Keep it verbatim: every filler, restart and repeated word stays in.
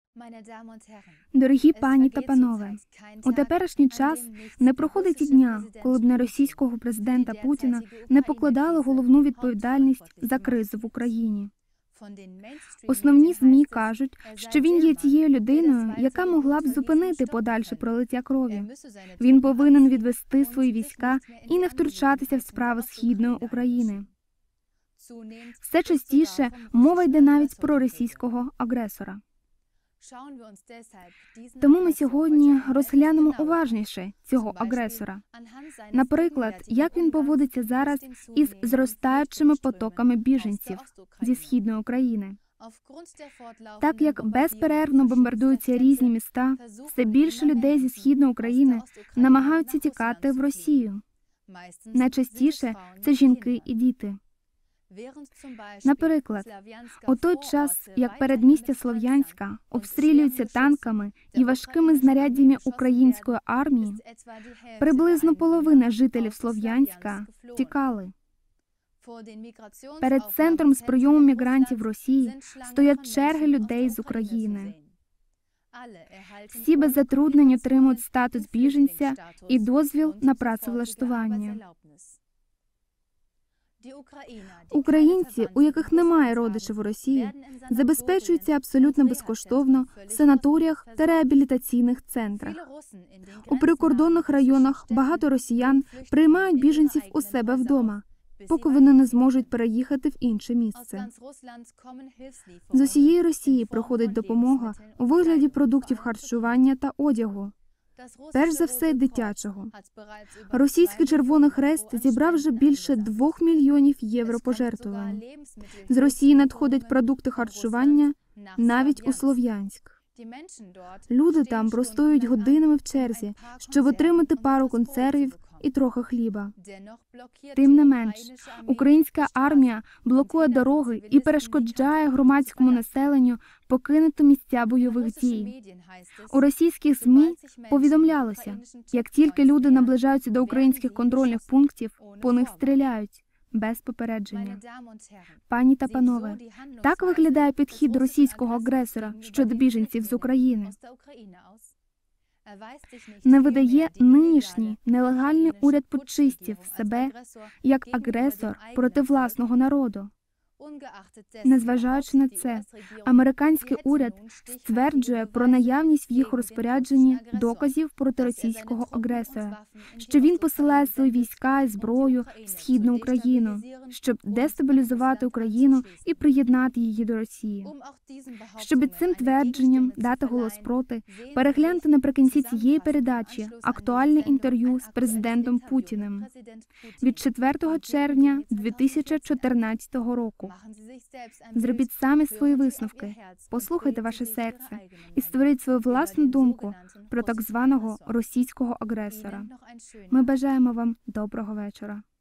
Дорогі пані та панове, у теперішній час не проходить і дня, коли б на російського президента Путіна не покладали головну відповідальність за кризу в Україні. Основні ЗМІ кажуть, що він є тією людиною, яка могла б зупинити подальше пролиття крові. Він повинен відвести свої війська і не втручатися в справи Східної України. Все частіше мова йде навіть про російського агресора. Тому ми сьогодні розглянемо уважніше цього агресора. Наприклад, як він поводиться зараз із зростаючими потоками біженців зі Східної України. Так як безперервно бомбардуються різні міста, все більше людей зі Східної України намагаються тікати в Росію. Найчастіше це жінки і діти. Наприклад, у той час, як передмістя Слов'янська обстрілюються танками і важкими знаряддями української армії, приблизно половина жителів Слов'янська тікали. Перед центром з прийому мігрантів в Росії стоять черги людей з України. Всі без затруднень отримують статус біженця і дозвіл на працевлаштування. Українці, у яких немає родичів у Росії, забезпечуються абсолютно безкоштовно в санаторіях та реабілітаційних центрах. У прикордонних районах багато росіян приймають біженців у себе вдома, поки вони не зможуть переїхати в інше місце. З усієї Росії приходить допомога у вигляді продуктів харчування та одягу. Перш за все, дитячого. Російський Червоний Хрест зібрав вже більше двох мільйонів євро пожертвувань. З Росії надходять продукти харчування навіть у Слов'янськ. Люди там простоюють годинами в черзі, щоб отримати пару консервів і трохи хліба. Тим не менш, українська армія блокує дороги і перешкоджає громадському населенню покинути місця бойових дій. У російських ЗМІ повідомлялося, як тільки люди наближаються до українських контрольних пунктів, по них стріляють без попередження. Пані та панове, так виглядає підхід російського агресора щодо біженців з України. Не видає нинішній нелегальний уряд путчистів себе як агресор проти власного народу. Незважаючи на це, американський уряд стверджує про наявність в їх розпорядженні доказів проти російського агресора, що він посилає свої війська і зброю в Східну Україну, щоб дестабілізувати Україну і приєднати її до Росії. Щоб цим твердженням дати голос проти, перегляньте наприкінці цієї передачі актуальне інтерв'ю з президентом Путіним від четвертого червня дві тисячі чотирнадцятого року. Зробіть самі свої висновки, послухайте ваше серце і створіть свою власну думку про так званого російського агресора. Ми бажаємо вам доброго вечора.